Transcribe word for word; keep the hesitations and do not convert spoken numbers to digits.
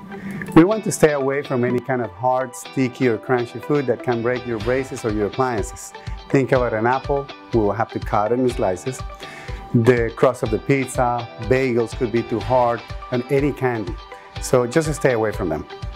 We want to stay away from any kind of hard, sticky, or crunchy food that can break your braces or your appliances. Think about an apple, we will have to cut it in slices. The crust of the pizza, bagels could be too hard, and any candy. So just stay away from them.